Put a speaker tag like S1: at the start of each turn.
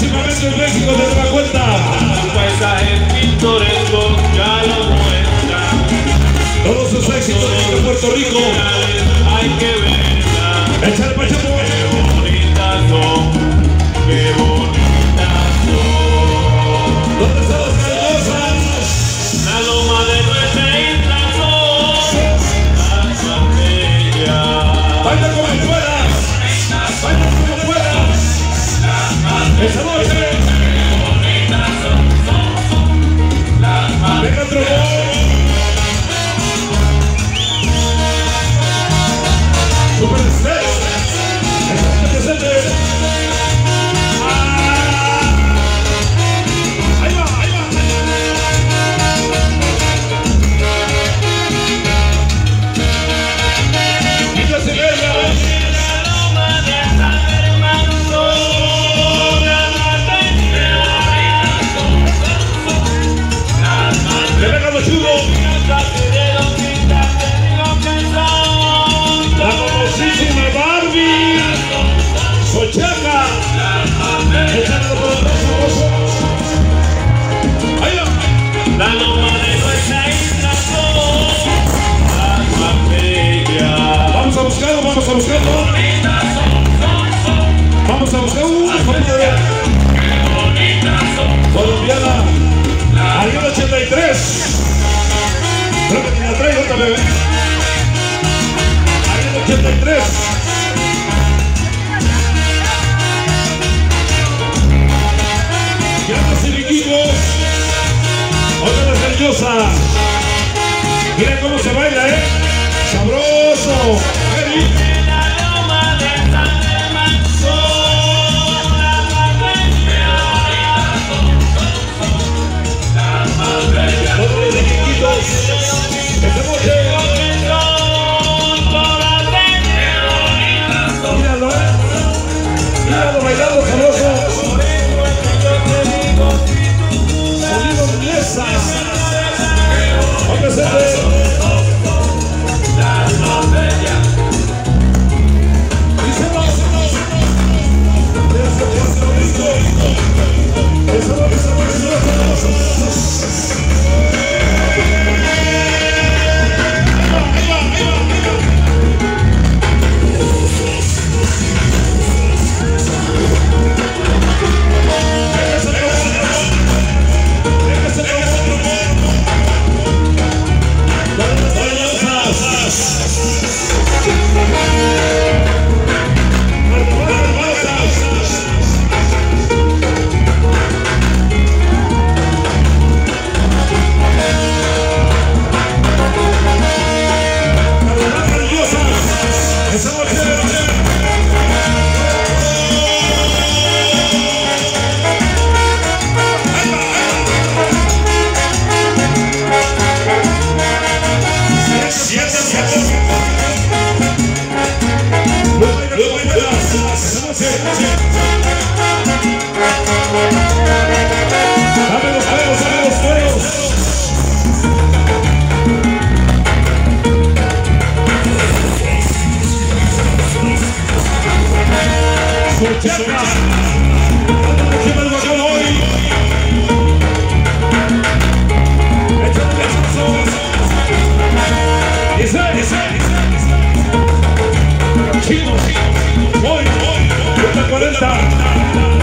S1: Próximamente en México te dará cuenta.
S2: Su paisaje pintoresco ya lo muestra.
S1: Todos sus éxitos de Puerto Rico.
S2: Hay que verla.
S1: Échale pa' chapo.
S2: Qué bonitas son, qué bonitas son.
S1: ¿Dónde están las cariñosas?
S2: La loma de nuestra isla son las más bellas.
S1: Baila como puedas. Baila como puedas. Esta noche. Venga otro gol. Super Stage. Está presente. Ahí va, ahí va. Y la sirena.
S2: La loma de San Germán son las más bellas.
S1: Le venga los churros. La famosísima Barbie. Sochaca. Echando por los famosos. Ahí va.
S2: La loma de nuestra isla son las más bellas.
S1: Vamos a buscarlo, vamos a buscarlo. Vamos a buscar una familia colombiana. Ariel 83. Creo que ni la traigo otra vez. Ariel 83. Ya los siriquitos. Otra las cariñosas. Miren cómo se baila, sabroso. Heavy.
S2: La loma de San Germán son las más bellas.
S1: Todos los siriquitos. Esta noche. Míralo, míralo bailando sabroso. Sonido de mesas. Va a presente. Dame los juegos, dame los juegos. Sochaca. Encima el bacán hoy. Échale esos. Dice. Chino. Voy. 40.